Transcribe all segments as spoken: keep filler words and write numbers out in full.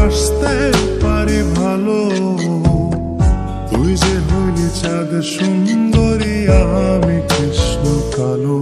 বাসতে পারি ভালো। তুই যে হইলি চাঁদ সুন্দরী, আমি কৃষ্ণ কালো।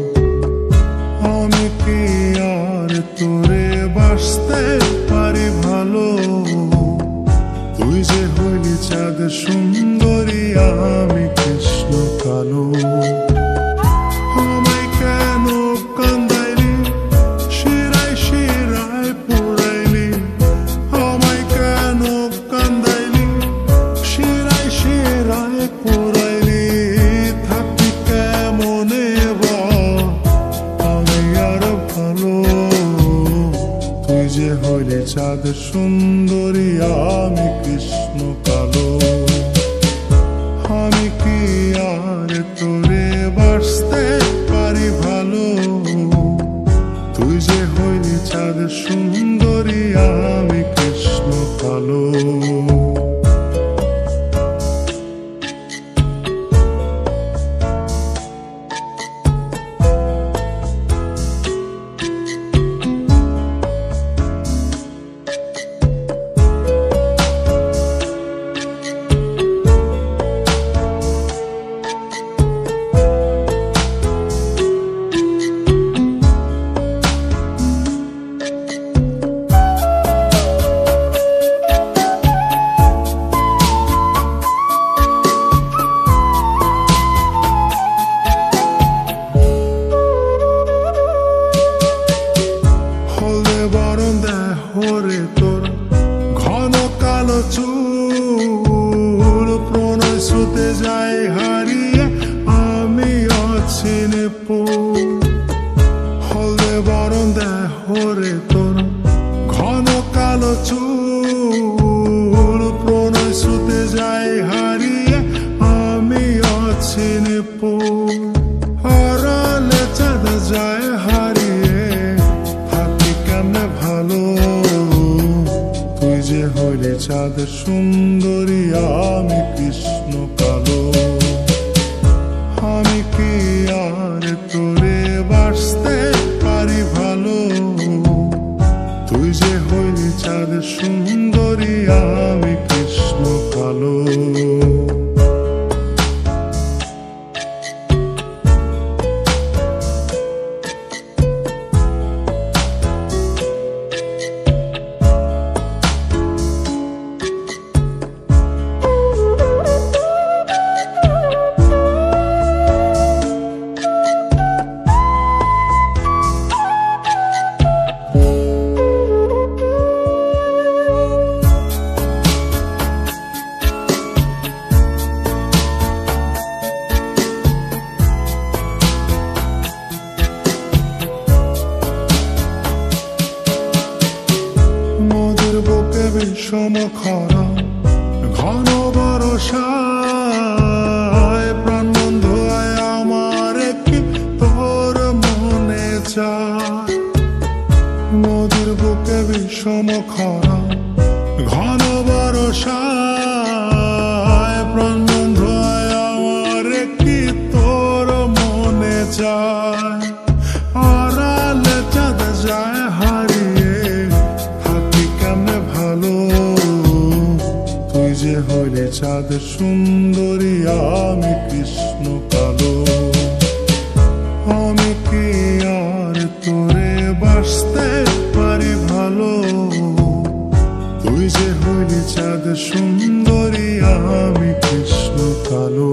আমি কি আর তোরে বাসতে পারি ভালো। তুই যে হইলি চাঁদ সুন্দরী, আমি কৃষ্ণ কালো। আমায় কেন কান্দাইলি, শিরায় শিরায় পুরাইলি। আমায় কেন কান্দাইলি, শিরায় শিরায় পুরাইলি। থাকবি কেমনে বা আমি আর ভালো। তুই যে হইলি চাঁদ সুন্দরী, আমি কৃষ্ণ কালো। আমি কি আর তোরে বাসতে পারি ভালো। তুই যে হইলি চাঁদ সুন্দরী, আমি কৃষ্ণ কালো। হরে তোর ঘন কালো চুল, প্রণয় স্রোতে যায় হারিয়ে আমি অচিনে ফুল। হলদে বরণ দেয় হরে তোর ঘন কালো চুল, প্রণয় স্রোতে যায় হারিয়ে আমি অচিনে ফুল। আড়ালে চাঁদ যায় হারিয়ে, থাকি কেমনে ভালো। তুই যে হইলি চাঁদ সুন্দরী, আমি কৃষ্ণ কালো। আমি কি আর তোরে বাসতে পারি ভালো। তুই যে হইলি চাঁদ সুন্দরী, আমি কৃষ্ণ কালো। বিষম খরা ঘন বরষায়, প্রাণ বন্ধু আয় আমার কি তোর মনে চায়। নদীর বুকে বিষম খরা ঘন বরষায়, প্রাণ বন্ধু আয় আমার কি তোর মনে চায়। আড়ালে চাঁদ যায় হারিয়ে, থাকি কেমনে ভালো। তুই যে হইলি চাঁদ সুন্দরী, আমি কৃষ্ণ কালো। আমি কি আর তোরে বাসতে পারি ভালো। তুই যে হইলি চাঁদ সুন্দরী, আমি কৃষ্ণ কালো।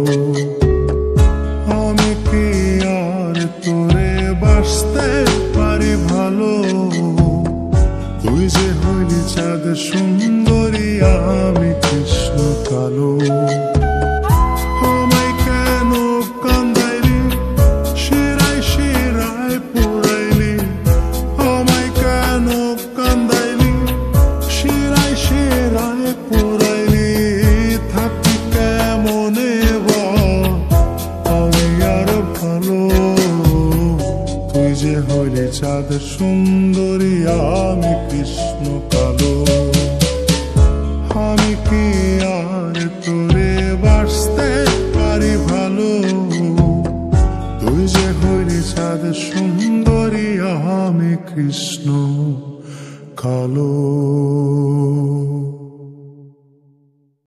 আমি কি আর তোরে বাসতে পারি ভালো। তুই যে হইলি চাঁদ সুন্দরী, আমি কৃষ্ণ কালো। আমায় কেন কান্দাইলি, শিরায় শিরায় পুরাইলি। আমায় কেন কান্দাইলি, শিরায় শিরায় পুরাইলি। থাকি কেমনে বা আমি আর ভালো। তুই যে হইলি চাঁদ সুন্দরী, আমি কৃষ্ণ কালো। আমি কি আর তোরে বাসতে পারি ভালো। তুই যে হইলি চাঁদ সুন্দরী, আমি কৃষ্ণ কালো।